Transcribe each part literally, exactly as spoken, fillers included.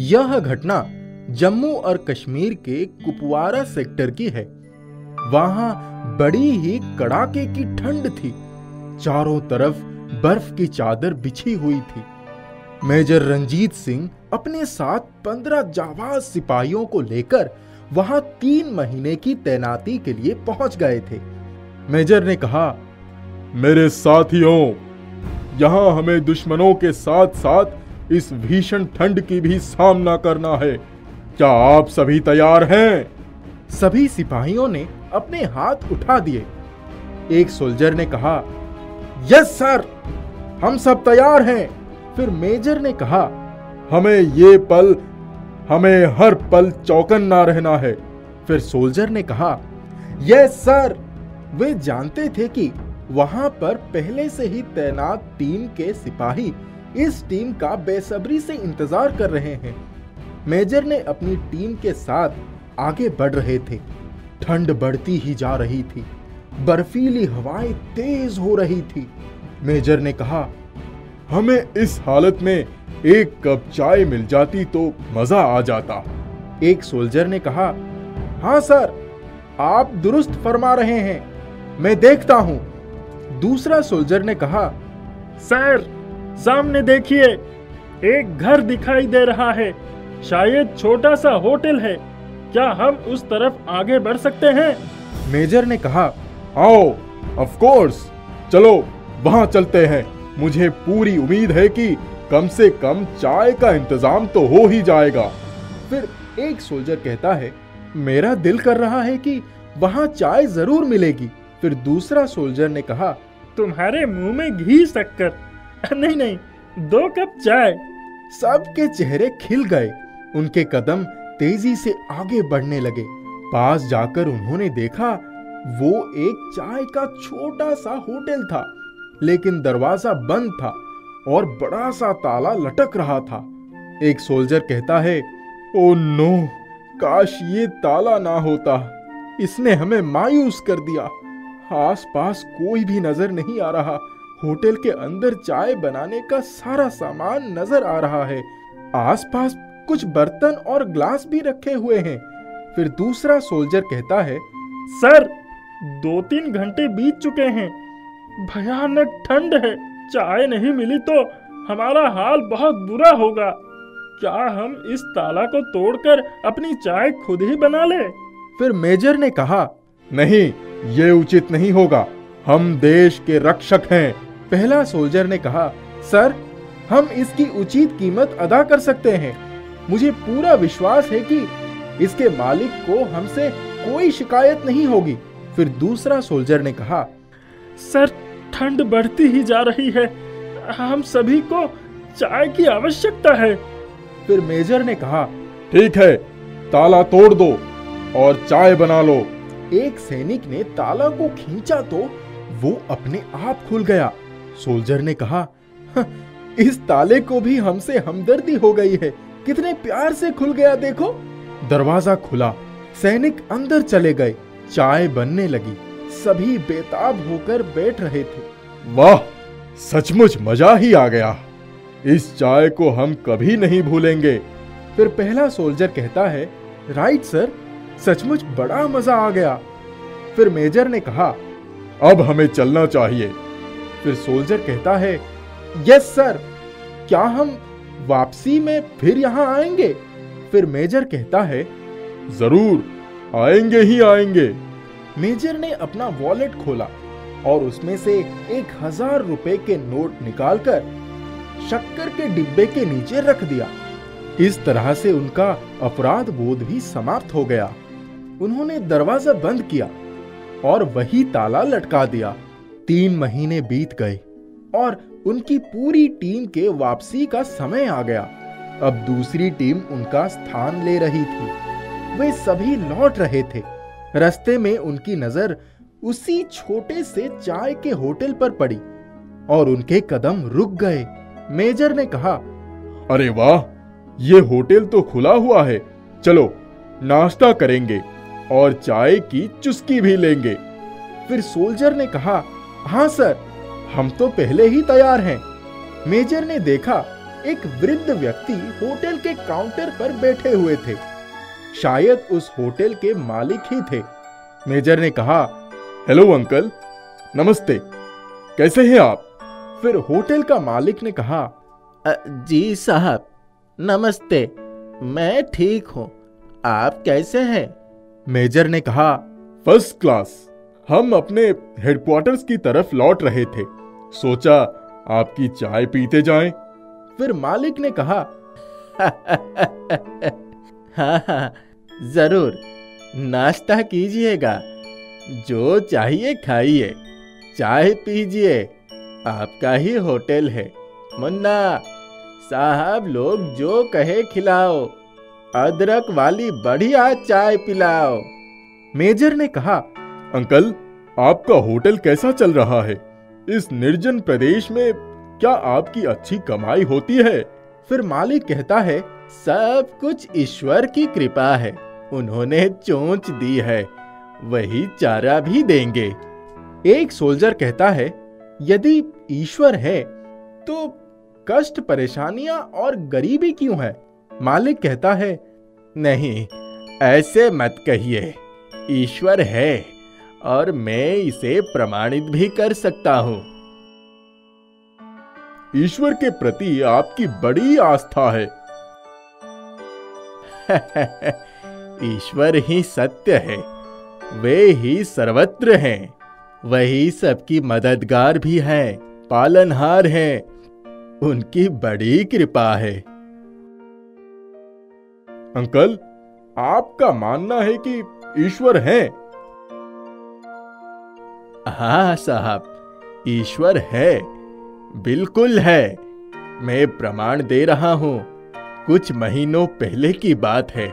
यह घटना जम्मू और कश्मीर के कुपवारा सेक्टर की है। वहां बड़ी ही कड़ाके की ठंड थी। चारों तरफ बर्फ की चादर बिछी हुई थी। मेजर रंजीत सिंह अपने साथ पंद्रह जाबाज सिपाहियों को लेकर वहां तीन महीने की तैनाती के लिए पहुंच गए थे। मेजर ने कहा, मेरे साथियों, यहां हमें दुश्मनों के साथ साथ इस भीषण ठंड की भी सामना करना है। क्या आप सभी तैयार हैं? सभी सिपाहियों ने अपने हाथ उठा दिए। एक सोल्जर ने कहा, यस सर, हम सब तैयार हैं। फिर मेजर ने कहा, हमें ये पल हमें हर पल चौकन्ना रहना है। फिर सोल्जर ने कहा, यस सर। वे जानते थे कि वहां पर पहले से ही तैनात टीम के सिपाही इस टीम का बेसब्री से इंतजार कर रहे हैं। मेजर ने अपनी टीम के साथ आगे बढ़ रहे थे। ठंड बढ़ती ही जा रही थी। बर्फीली हवाएं तेज हो रही थी। मेजर ने कहा, हमें इस हालत में एक कप चाय मिल जाती तो मजा आ जाता। एक सोल्जर ने कहा, हाँ सर, आप दुरुस्त फरमा रहे हैं, मैं देखता हूं। दूसरा सोल्जर ने कहा, सर, सामने देखिए, एक घर दिखाई दे रहा है। शायद छोटा सा होटल है। क्या हम उस तरफ आगे बढ़ सकते हैं? मेजर ने कहा, आओ, ऑफ कोर्स, चलो वहां चलते हैं। मुझे पूरी उम्मीद है कि कम से कम चाय का इंतजाम तो हो ही जाएगा। फिर एक सोल्जर कहता है, मेरा दिल कर रहा है कि वहां चाय जरूर मिलेगी। फिर दूसरा सोल्जर ने कहा, तुम्हारे मुंह में घी शक्कर। नहीं नहीं, दो कप चाय। सबके चेहरे खिल गए। उनके कदम तेजी से आगे बढ़ने लगे। पास जाकर उन्होंने देखा, वो एक चाय का छोटा सा होटल था, लेकिन दरवाजा बंद था और बड़ा सा ताला लटक रहा था। एक सोल्जर कहता है, ओ नो, काश ये ताला ना होता। इसने हमें मायूस कर दिया। आसपास कोई भी नजर नहीं आ रहा। होटल के अंदर चाय बनाने का सारा सामान नजर आ रहा है। आसपास कुछ बर्तन और ग्लास भी रखे हुए हैं। फिर दूसरा सोल्जर कहता है, सर, दो तीन घंटे बीत चुके हैं। भयानक ठंड है। चाय नहीं मिली तो हमारा हाल बहुत बुरा होगा। क्या हम इस ताला को तोड़कर अपनी चाय खुद ही बना ले? फिर मेजर ने कहा, नहीं, ये उचित नहीं होगा। हम देश के रक्षक हैं। पहला सोल्जर ने कहा, सर, हम इसकी उचित कीमत अदा कर सकते हैं। मुझे पूरा विश्वास है कि इसके मालिक को हमसे कोई शिकायत नहीं होगी। फिर दूसरा सोल्जर ने कहा, सर, ठंड बढ़ती ही जा रही है। हम सभी को चाय की आवश्यकता है। फिर मेजर ने कहा, ठीक है, ताला तोड़ दो और चाय बना लो। एक सैनिक ने ताला को खींचा तो वो अपने आप खुल गया। सोल्जर ने कहा, इस ताले को भी हमसे हमदर्दी हो गई है। कितने प्यार से खुल गया देखो। दरवाजा खुला। सैनिक अंदर चले गए। चाय बनने लगी। सभी बेताब होकर बैठ रहे थे। वाह, सचमुच मजा ही आ गया। इस चाय को हम कभी नहीं भूलेंगे। फिर पहला सोल्जर कहता है, राइट सर, सचमुच बड़ा मजा आ गया। फिर मेजर ने कहा, अब हमें चलना चाहिए। फिर सोल्जर कहता है, यस सर, क्या हम वापसी में फिर यहाँ आएंगे? फिर मेजर कहता है, जरूर, आएंगे ही आएंगे। मेजर ने अपना वॉलेट खोला और उसमें से एक हजार रुपए के नोट निकालकर शक्कर के डिब्बे के नीचे रख दिया। इस तरह से उनका अपराध बोध भी समाप्त हो गया। उन्होंने दरवाजा बंद किया और वही ताला लटका दिया। तीन महीने बीत गए और उनकी पूरी टीम के वापसी का समय आ गया। अब दूसरी टीम उनका स्थान ले रही थी। वे सभी लौट रहे थे। रास्ते में उनकी नजर उसी छोटे से चाय के होटल पर पड़ी और उनके कदम रुक गए। मेजर ने कहा, अरे वाह, ये होटल तो खुला हुआ है। चलो नाश्ता करेंगे और चाय की चुस्की भी लेंगे। फिर सोल्जर ने कहा, हाँ सर, हम तो पहले ही तैयार हैं। मेजर ने देखा एक वृद्ध व्यक्ति होटल के काउंटर पर बैठे हुए थे। शायद उस होटल के मालिक ही थे। मेजर ने कहा, हेलो अंकल, नमस्ते, कैसे हैं आप? फिर होटल का मालिक ने कहा, जी साहब, नमस्ते, मैं ठीक हूं, आप कैसे हैं? मेजर ने कहा, फर्स्ट क्लास। हम अपने हेडक्वार्टर्स की तरफ लौट रहे थे, सोचा आपकी चाय पीते जाएं। फिर मालिक ने कहा, हाँ हाँ जरूर, नाश्ता कीजिएगा, जो चाहिए खाइए, चाय पीजिए, आपका ही होटल है। मुन्ना साहब लोग जो कहे खिलाओ, अदरक वाली बढ़िया चाय पिलाओ। मेजर ने कहा, अंकल, आपका होटल कैसा चल रहा है? इस निर्जन प्रदेश में क्या आपकी अच्छी कमाई होती है? फिर मालिक कहता है, सब कुछ ईश्वर की कृपा है, उन्होंने चोंच दी है, वही चारा भी देंगे। एक सोल्जर कहता है, यदि ईश्वर है तो कष्ट, परेशानियां और गरीबी क्यों है? मालिक कहता है, नहीं, ऐसे मत कहिए, ईश्वर है और मैं इसे प्रमाणित भी कर सकता हूं। ईश्वर के प्रति आपकी बड़ी आस्था है। ईश्वर ही सत्य है, वे ही सर्वत्र हैं, वही सबकी मददगार भी हैं, पालनहार हैं, उनकी बड़ी कृपा है। अंकल, आपका मानना है कि ईश्वर है? हाँ साहब, ईश्वर है, बिल्कुल है। मैं प्रमाण दे रहा हूं। कुछ महीनों पहले की बात है,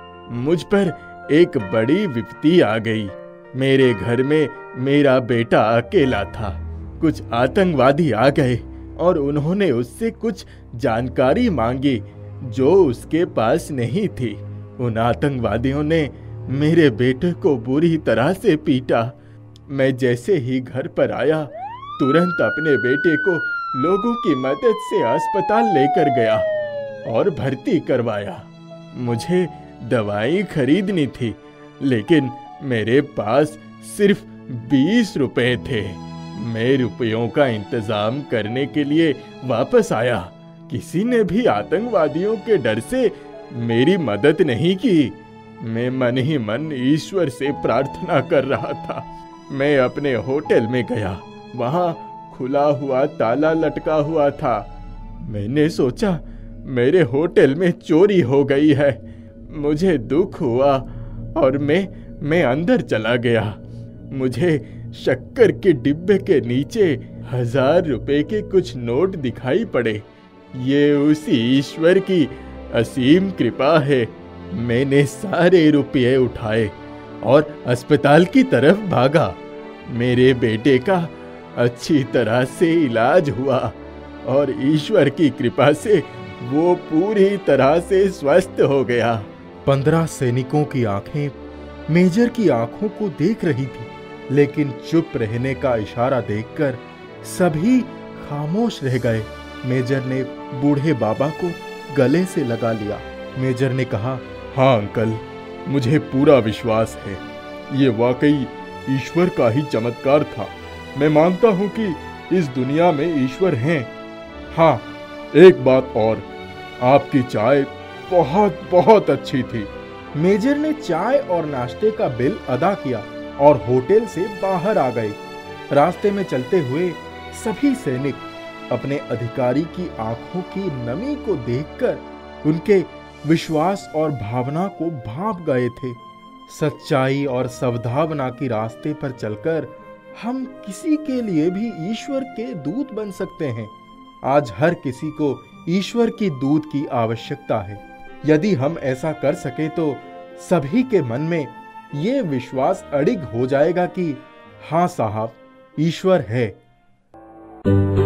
मुझ पर एक बड़ी विपत्ति आ गई। मेरे घर में मेरा बेटा अकेला था। कुछ आतंकवादी आ गए और उन्होंने उससे कुछ जानकारी मांगी जो उसके पास नहीं थी। उन आतंकवादियों ने मेरे बेटे को बुरी तरह से पीटा। मैं जैसे ही घर पर आया, तुरंत अपने बेटे को लोगों की मदद से अस्पताल लेकर गया और भर्ती करवाया। मुझे दवाई खरीदनी थी, लेकिन मेरे पास सिर्फ बीस रुपए थे। मैं रुपयों का इंतजाम करने के लिए वापस आया। किसी ने भी आतंकवादियों के डर से मेरी मदद नहीं की। मैं मन ही मन ईश्वर से प्रार्थना कर रहा था। मैं अपने होटल में गया, वहां खुला हुआ ताला लटका हुआ था। मैंने सोचा मेरे होटल में चोरी हो गई है। मुझे दुख हुआ और मैं मैं अंदर चला गया। मुझे शक्कर के डिब्बे के नीचे हजार रुपए के कुछ नोट दिखाई पड़े। ये उसी ईश्वर की असीम कृपा है। मैंने सारे रुपये उठाए और अस्पताल की तरफ भागा। मेरे बेटे का अच्छी तरह से इलाज हुआ और ईश्वर की कृपा से वो पूरी तरह से स्वस्थ हो गया। पंद्रह सैनिकों की आंखें मेजर की आंखों को देख रही थी, लेकिन चुप रहने का इशारा देखकर सभी खामोश रह गए। मेजर ने बूढ़े बाबा को गले से लगा लिया। मेजर ने कहा, हाँ अंकल, मुझे पूरा विश्वास है, ये वाकई ईश्वर का ही चमत्कार था। मैं मानता हूँ कि इस दुनिया में ईश्वर हैं। हाँ, एक बात और, आपकी चाय बहुत बहुत अच्छी थी। मेजर ने चाय और नाश्ते का बिल अदा किया और होटल से बाहर आ गए। रास्ते में चलते हुए सभी सैनिक अपने अधिकारी की आंखों की नमी को देखकर उनके विश्वास और भावना को भांप गए थे। सच्चाई और सद्भावना की रास्ते पर चलकर हम किसी के लिए भी ईश्वर के दूत बन सकते हैं। आज हर किसी को ईश्वर की दूत की आवश्यकता है। यदि हम ऐसा कर सके तो सभी के मन में ये विश्वास अडिग हो जाएगा कि हाँ साहब, ईश्वर है।